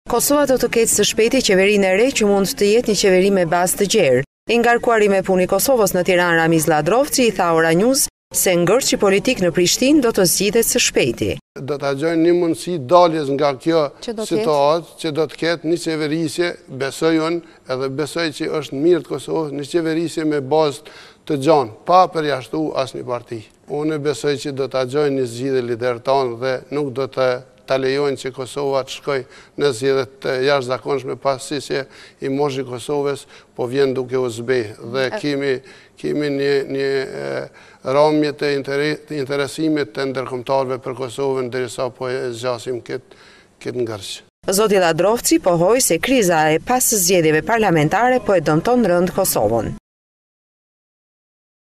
Kosova do të ketë së shpejti qeverinë e re që mund të jetë një qeveri me bazë të gjerë. I ngarkuari me punë i Kosovës në Tiranë Ramiz Ladrovci i tha Ora News se ngërçi politik në Prishtinë do të zgjidhet së shpejti. Do të gjojnë një mundësi daljes nga kjo situatë që do të ketë një qeverisje, besoj unë edhe besoj që është mirë të Kosovës, një qeverisje me bazë të gjanë, pa përjashtu asnjë parti. Unë besoj që do të gjojnë një zgjidhje lidertanë dhe nuk do të lejojnë që Kosova të shkoj në zgjedhjet të jashtëzakonshme pasi që i moshi Kosovës po vjen duke u zbeh dhe kemi një ramje të interesimit të ndërkombëtarëve për Kosovën derisa po e zgjasim këtë ngërç. Zoti Ladrovci pohoi se kriza e pas zgjedhjeve parlamentare po e dëmton rënd Kosovën.